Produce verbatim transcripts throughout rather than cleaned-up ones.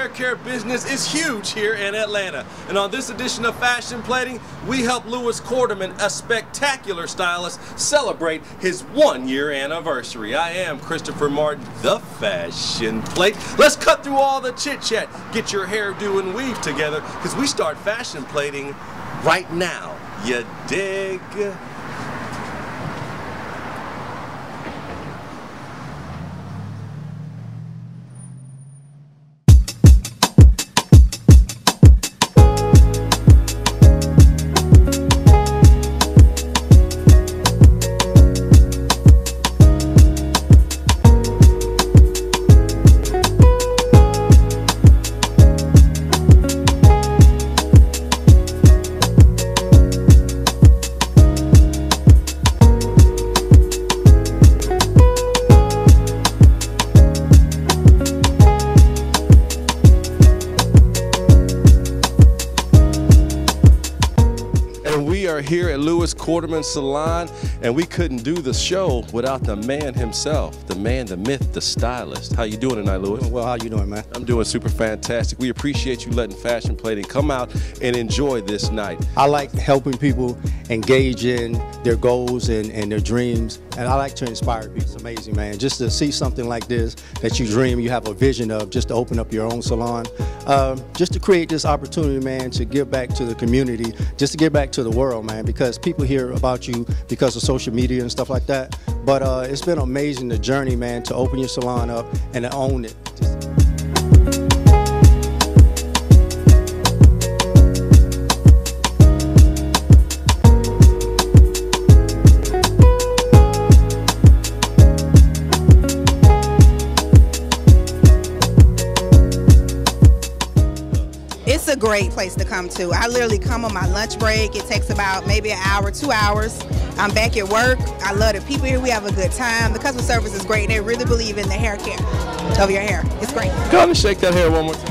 hair care business is huge here in Atlanta. And on this edition of Fashion Plating, we help Louis Quarterman, a spectacular stylist, celebrate his one-year anniversary. I am Christopher Martin, the Fashion Plate. Let's cut through all the chit-chat, get your hairdo and weave together, because we start fashion plating right now. You dig? We are here at Louis Quarterman Salon, and we couldn't do the show without the man himself, the man, the myth, the stylist. How you doing tonight, Louis? Well, how you doing, man? I'm doing super fantastic. We appreciate you letting Fashion Plating come out and enjoy this night. I like helping people engage in their goals and, and their dreams, and I like to inspire people. It's amazing, man. Just to see something like this that you dream, you have a vision of, just to open up your own salon, um, just to create this opportunity, man, to give back to the community, just to give back to the world, man, because people hear about you because of social media and stuff like that. But uh, it's been amazing, the journey, man, to open your salon up and to own it. It's a great place to come to. I literally come on my lunch break. It takes about maybe an hour, two hours. I'm back at work. I love the people here. We have a good time. The customer service is great. They really believe in the hair care of your hair. It's great. Come and shake that hair one more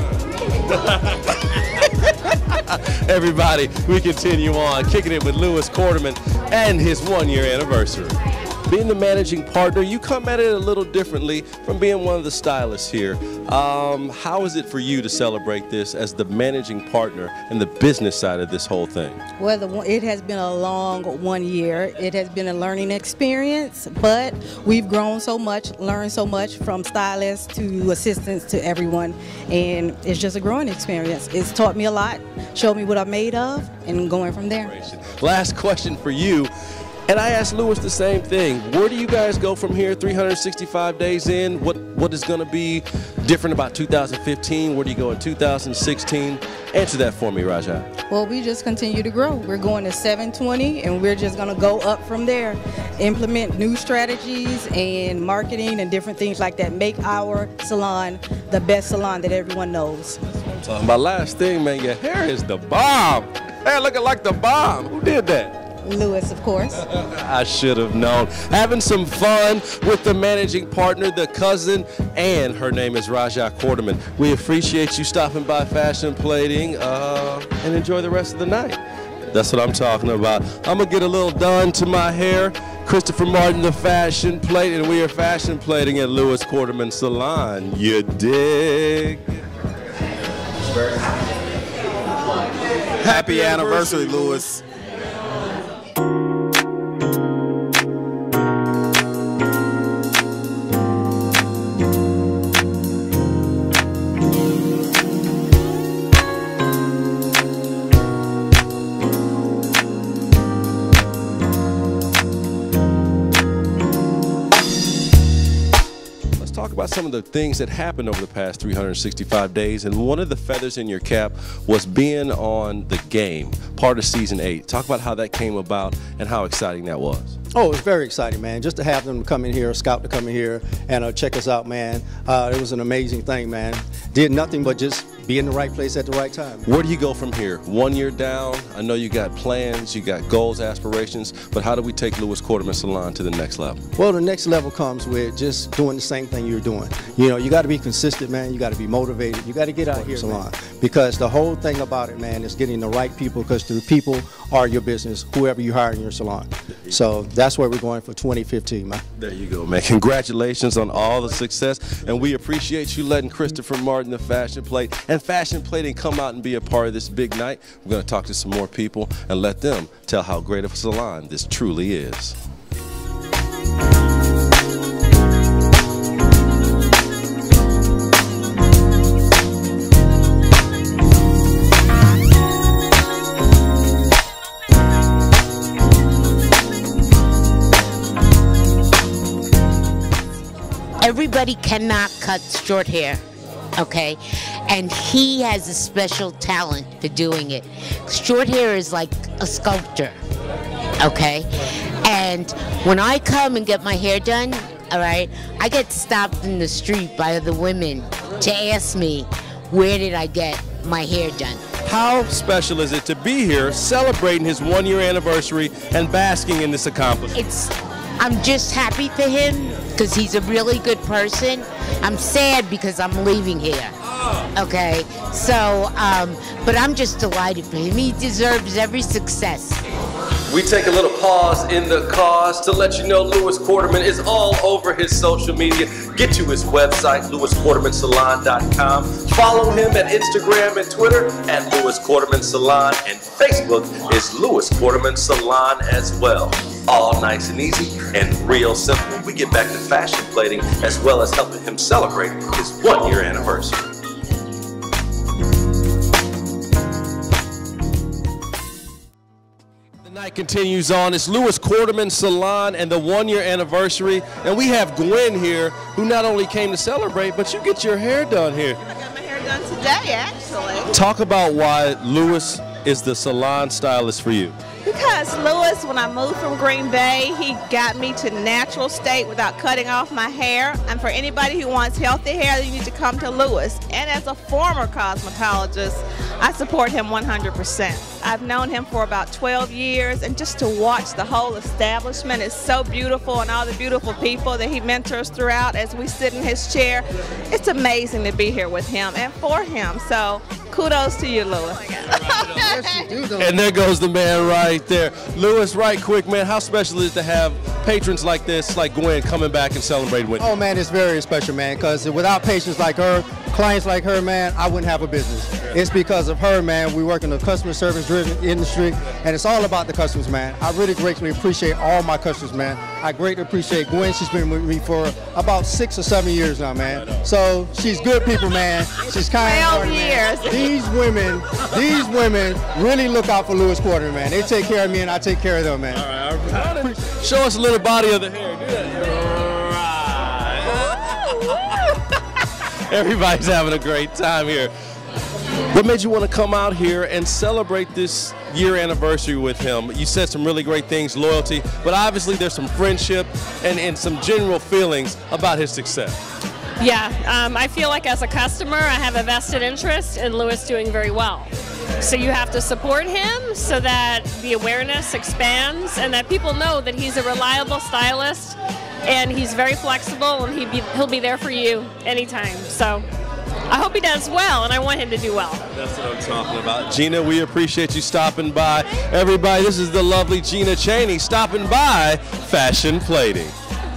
time. Everybody, we continue on kicking it with Louis Quarterman and his one-year anniversary. Being the managing partner, you come at it a little differently from being one of the stylists here. Um, how is it for you to celebrate this as the managing partner and the business side of this whole thing? Well, the, it has been a long one year. It has been a learning experience, but we've grown so much, learned so much from stylists to assistants to everyone, and it's just a growing experience. It's taught me a lot, showed me what I'm made of, and going from there. Last question for you. And I asked Louis the same thing. Where do you guys go from here three hundred sixty-five days in? What What is going to be different about two thousand fifteen? Where do you go in two thousand sixteen? Answer that for me, Raja. Well, we just continue to grow. We're going to seven twenty, and we're just going to go up from there. Implement new strategies and marketing and different things like that. Make our salon the best salon that everyone knows. That's what I'm talking about. Last thing, man, your hair is the bomb. Hair looking like the bomb. Who did that? Louis, of course. I should have known. Having some fun with the managing partner, the cousin, and her name is Raja Quarterman. We appreciate you stopping by Fashion Plating uh, and enjoy the rest of the night. That's what I'm talking about. I'm going to get a little done to my hair. Christopher Martin, the Fashion Plate, and we are Fashion Plating at Louis Quarterman Salon. You dig? Happy anniversary, Louis. Talk about some of the things that happened over the past three hundred sixty-five days, and one of the feathers in your cap was being on The Game, part of season eight. Talk about how that came about and how exciting that was. Oh, it was very exciting, man. Just to have them come in here, a scout to come in here and uh, check us out, man. Uh, it was an amazing thing, man. Did nothing but just be in the right place at the right time. Where do you go from here? One year down, I know you got plans, you got goals, aspirations, but how do we take Louis Quarterman Salon to the next level? Well, the next level comes with just doing the same thing you're doing. You know, you got to be consistent, man. You got to be motivated. You got to get out here, salon, because the whole thing about it, man, is getting the right people, because the people are your business, whoever you hire in your salon. So that's where we're going for twenty fifteen, man. There you go, man. Congratulations on all the success, and we appreciate you letting Christopher Martin, the Fashion Plate, and Fashion Plating come out and be a part of this big night. We're going to talk to some more people and let them tell how great of a salon this truly is. Everybody cannot cut short hair, okay? And he has a special talent for doing it. Short hair is like a sculptor, okay? And when I come and get my hair done, all right, I get stopped in the street by the women to ask me, where did I get my hair done? How special is it to be here celebrating his one year anniversary and basking in this accomplishment? It's, I'm just happy for him because he's a really good person. I'm sad because I'm leaving here. Okay, so, um, but I'm just delighted for him. He deserves every success. We take a little pause in the cause to let you know Louis Quarterman is all over his social media. Get to his website, louis quarterman salon dot com. Follow him at Instagram and Twitter at Louis Quarterman Salon, and Facebook is Louis Quarterman Salon as well. All nice and easy and real simple. We get back to fashion plating as well as helping him celebrate his one year anniversary. Night continues on. It's Louis Quarterman Salon and the one year anniversary, and we have Gwen here who not only came to celebrate, but you get your hair done here. I got my hair done today, actually. Talk about why Louis is the salon stylist for you. Because Louis, when I moved from Green Bay, he got me to natural state without cutting off my hair. And for anybody who wants healthy hair, you need to come to Louis. And as a former cosmetologist, I support him one hundred percent. I've known him for about twelve years, and just to watch the whole establishment is so beautiful, and all the beautiful people that he mentors throughout as we sit in his chair. It's amazing to be here with him and for him. So kudos to you, Louis. And there goes the man right there. Louis, right quick, man, how special is it to have patrons like this, like Gwen, coming back and celebrating with you? Oh, man, it's very special, man, because without patients like her, clients like her, man, I wouldn't have a business. It's because of her, man. We work in a customer service-driven industry, and it's all about the customers, man. I really greatly appreciate all my customers, man. I greatly appreciate Gwen. She's been with me for about six or seven years now, man. So she's good people, man. She's kind-hearted, man. These women, these women really look out for Louis Quarterman, man. They take care of me, and I take care of them, man. All right, all right. Show us a little body of the hair. Do that. Everybody's having a great time here. What made you want to come out here and celebrate this year anniversary with him? You said some really great things, loyalty, but obviously there's some friendship and, and some general feelings about his success. Yeah, um, I feel like as a customer, I have a vested interest in Louis doing very well. So you have to support him so that the awareness expands and that people know that he's a reliable stylist and he's very flexible, and he'll be, he'll be there for you anytime. So I hope he does well, and I want him to do well. That's what I'm talking about. Gina, we appreciate you stopping by. Everybody, this is the lovely Gina Chaney stopping by Fashion Plating.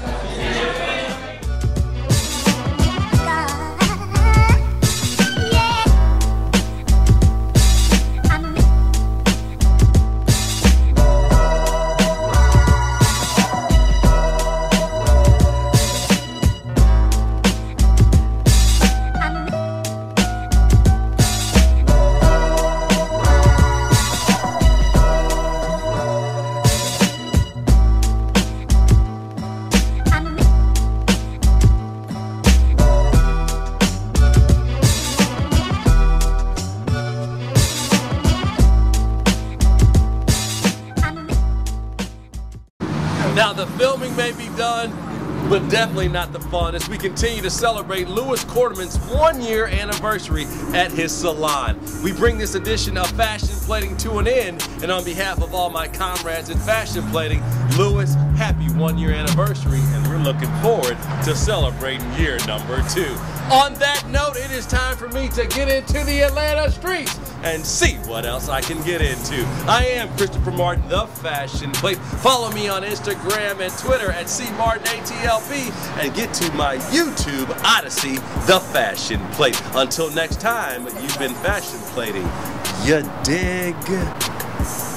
Now the filming may be done, but definitely not the fun, as we continue to celebrate Louis Quarterman's one year anniversary at his salon. We bring this edition of Fashion Plating to an end, and on behalf of all my comrades in fashion plating, Louis, happy one-year anniversary, and we're looking forward to celebrating year number two. On that note, it is time for me to get into the Atlanta streets and see what else I can get into. I am Christopher Martin, the Fashion Plate. Follow me on Instagram and Twitter at C Martin A T L P, and get to my YouTube Odyssey, The Fashion Plate. Until next time, you've been fashion plating. You dig?